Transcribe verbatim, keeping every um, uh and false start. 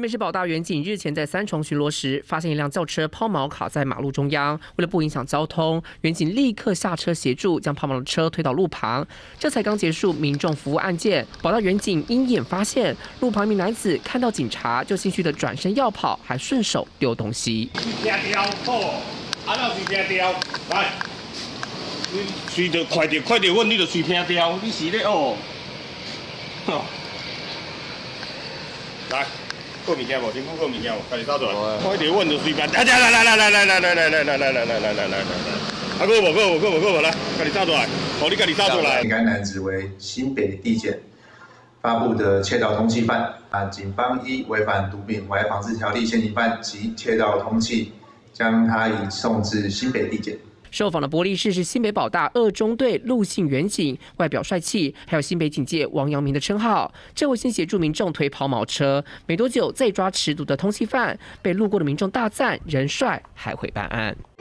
新北市保大员警日前在三重巡逻时，发现一辆轿车抛锚卡在马路中央。为了不影响交通，员警立刻下车协助，将抛锚的车推到路旁。这才刚结束民众服务案件，保大员警鹰眼发现路旁一名男子看到警察就心虚的转身要跑，还顺手丢东西。 听掉好，啊，那是听掉，来，你随着快点快点问，你就随听掉，你是咧哦，吼，来。 过物件无？先讲过物件无？家己走出来。快点问就随便。来来来来来来来来来来来来来来来来来来。啊，过无过无过无过无来，家己走出来。好，你家己走出来。 该男子为新北地检发布的窃盗通缉犯。啊，警方依违反毒品危害防治条例现行犯及窃盗通缉，将他移送至新北地检。 受访的伯利士是新北保大二中队陆姓员警，外表帅气，还有新北警界王阳明的称号。这位先协助民众推抛锚车，没多久再抓持毒的通缉犯，被路过的民众大赞人帅，还会办案。